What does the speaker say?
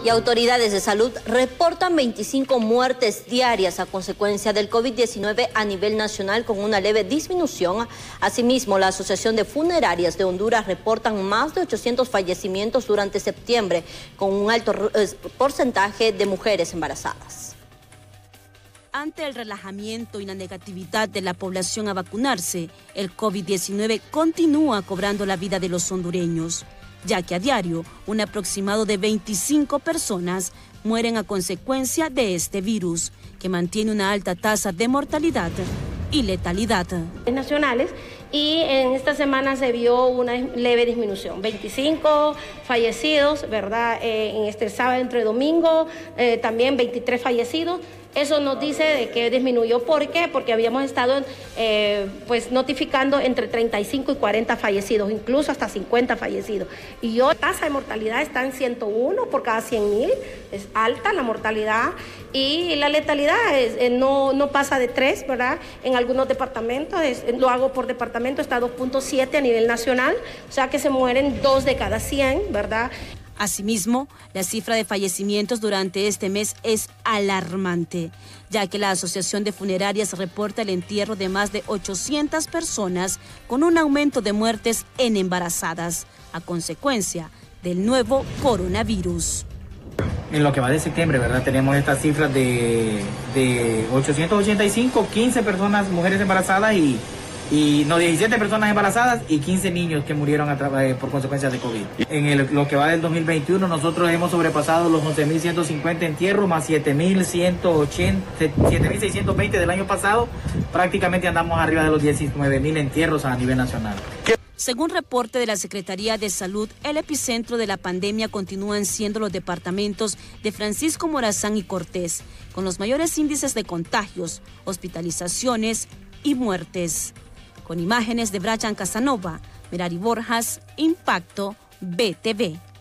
Y autoridades de salud reportan 25 muertes diarias a consecuencia del COVID-19 a nivel nacional, con una leve disminución. Asimismo, la Asociación de Funerarias de Honduras reportan más de 800 fallecimientos durante septiembre, con un alto porcentaje de mujeres embarazadas. Ante el relajamiento y la negatividad de la población a vacunarse, el COVID-19 continúa cobrando la vida de los hondureños, ya que a diario un aproximado de 25 personas mueren a consecuencia de este virus, que mantiene una alta tasa de mortalidad y letalidad. Nacionales, y en esta semana se vio una leve disminución, 25 fallecidos, ¿verdad? En este sábado entre domingo, también 23 fallecidos. Eso nos dice de que disminuyó. ¿Por qué? Porque habíamos estado pues notificando entre 35 y 40 fallecidos, incluso hasta 50 fallecidos. Y la tasa de mortalidad está en 101 por cada 100.000, es alta la mortalidad, y la letalidad no pasa de 3, ¿verdad? En algunos departamentos, lo hago por departamento, está 2.7 a nivel nacional, o sea que se mueren 2 de cada 100, ¿verdad? Asimismo, la cifra de fallecimientos durante este mes es alarmante, ya que la Asociación de Funerarias reporta el entierro de más de 800 personas, con un aumento de muertes en embarazadas, a consecuencia del nuevo coronavirus. En lo que va de septiembre, ¿verdad? Tenemos estas cifras de 885, 15 personas, mujeres embarazadas y 17 personas embarazadas y 15 niños que murieron por consecuencias de COVID. En lo que va del 2021, nosotros hemos sobrepasado los 11.150 entierros, más 7.620 del año pasado. Prácticamente andamos arriba de los 19.000 entierros a nivel nacional. Según reporte de la Secretaría de Salud, el epicentro de la pandemia continúan siendo los departamentos de Francisco Morazán y Cortés, con los mayores índices de contagios, hospitalizaciones y muertes. Con imágenes de Brian Casanova, Merari Borjas, Impacto BTV.